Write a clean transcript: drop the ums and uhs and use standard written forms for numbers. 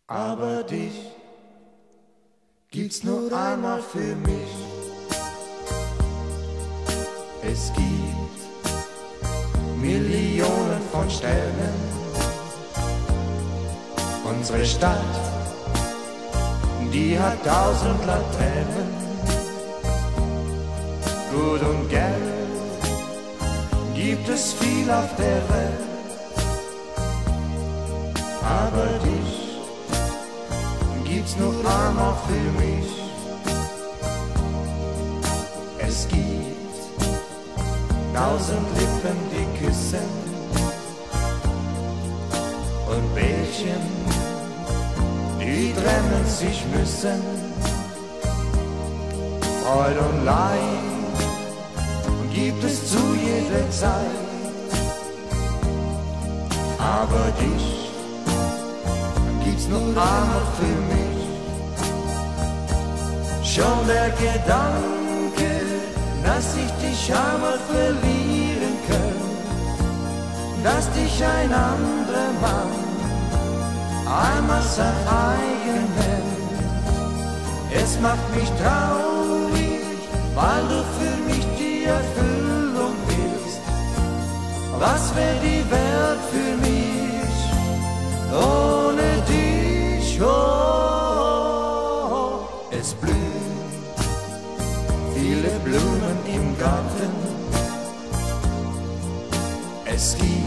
Aber dich gibt's nur einmal für mich. Es gibt Millionen von Sternen. Unsere Stadt, die hat 1000 Laternen. Gut und Geld gibt es viel auf der Welt. Aber dich gibt's nur einmal für mich. Es gibt 1000 Lippen, die küssen, und Bärchen, die trennen sich müssen. Freude und Leid gibt es zu jeder Zeit. Aber dich gibt's nur einmal für mich. Schon der Gedanke, dass ich dich einmal verlieren könnte, dass dich ein anderer Mann einmal sein eigen nennt, es macht mich traurig, weil du für mich die Erfüllung bist. Was wäre die Welt für mich ohne dich? Oh, es blühen viele Blumen im Garten. Es gibt